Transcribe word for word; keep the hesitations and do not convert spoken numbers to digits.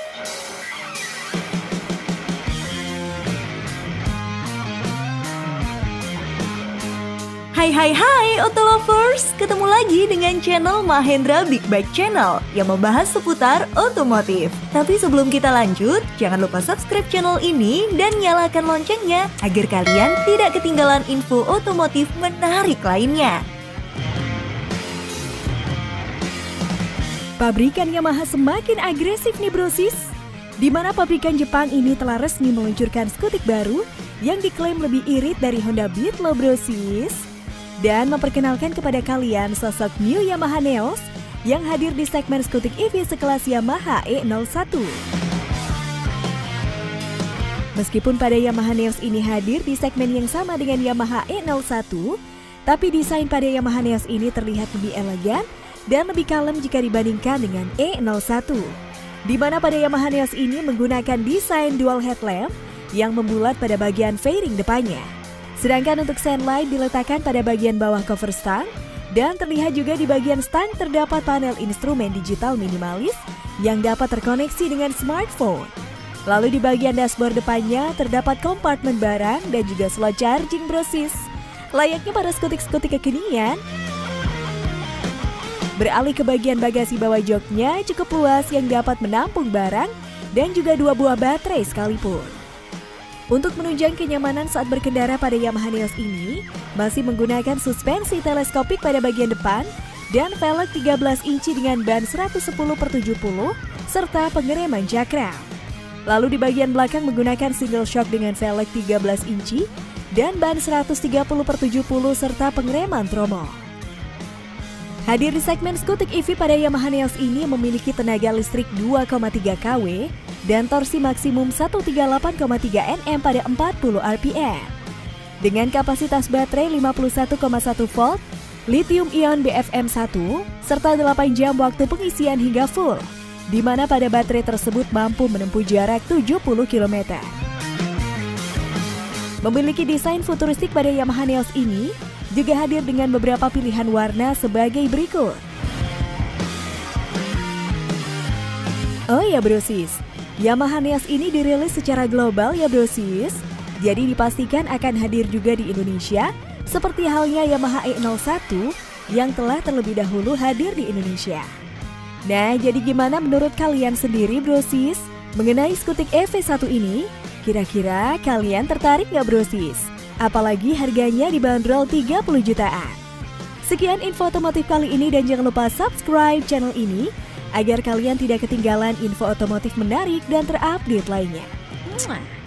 Hai hai hai Auto Lovers, ketemu lagi dengan channel Mahendra Big Bike Channel yang membahas seputar otomotif. Tapi sebelum kita lanjut, jangan lupa subscribe channel ini dan nyalakan loncengnya agar kalian tidak ketinggalan info otomotif menarik lainnya. Pabrikan Yamaha semakin agresif nih brosis, di mana pabrikan Jepang ini telah resmi meluncurkan skutik baru yang diklaim lebih irit dari Honda Beat loh brosis. Dan memperkenalkan kepada kalian sosok New Yamaha Neos yang hadir di segmen skutik E V sekelas Yamaha E nol satu. Meskipun pada Yamaha Neos ini hadir di segmen yang sama dengan Yamaha E nol satu, tapi desain pada Yamaha Neos ini terlihat lebih elegan dan lebih kalem jika dibandingkan dengan E nol satu. Di mana pada Yamaha Neos ini menggunakan desain dual headlamp yang membulat pada bagian fairing depannya. Sedangkan untuk sandlight diletakkan pada bagian bawah cover stang, dan terlihat juga di bagian stang terdapat panel instrumen digital minimalis yang dapat terkoneksi dengan smartphone. Lalu di bagian dashboard depannya terdapat kompartemen barang dan juga slot charging brosis. Layaknya pada skutik-skutik kekinian. Beralih ke bagian bagasi bawah joknya cukup luas yang dapat menampung barang dan juga dua buah baterai sekalipun. Untuk menunjang kenyamanan saat berkendara pada Yamaha Neos ini, masih menggunakan suspensi teleskopik pada bagian depan dan velg tiga belas inci dengan ban seratus sepuluh per tujuh puluh serta pengereman cakram. Lalu di bagian belakang menggunakan single shock dengan velg tiga belas inci dan ban seratus tiga puluh per tujuh puluh serta pengereman tromol. Hadir di segmen skutik E V pada Yamaha Neos ini memiliki tenaga listrik dua koma tiga kilowatt dan torsi maksimum seratus tiga puluh delapan koma tiga newton pada empat puluh R P M. Dengan kapasitas baterai lima puluh satu koma satu volt, lithium ion B F M satu, serta delapan jam waktu pengisian hingga full, di mana pada baterai tersebut mampu menempuh jarak tujuh puluh kilometer. Memiliki desain futuristik pada Yamaha Neos ini, juga hadir dengan beberapa pilihan warna sebagai berikut. Oh ya brosis, Yamaha Neos ini dirilis secara global ya brosis, jadi dipastikan akan hadir juga di Indonesia, seperti halnya Yamaha E nol satu yang telah terlebih dahulu hadir di Indonesia. Nah, jadi gimana menurut kalian sendiri brosis mengenai skutik E V satu ini? Kira-kira kalian tertarik nggak brosis? Apalagi harganya dibanderol tiga puluh jutaan. Sekian info otomotif kali ini dan jangan lupa subscribe channel ini agar kalian tidak ketinggalan info otomotif menarik dan terupdate lainnya. Mwah.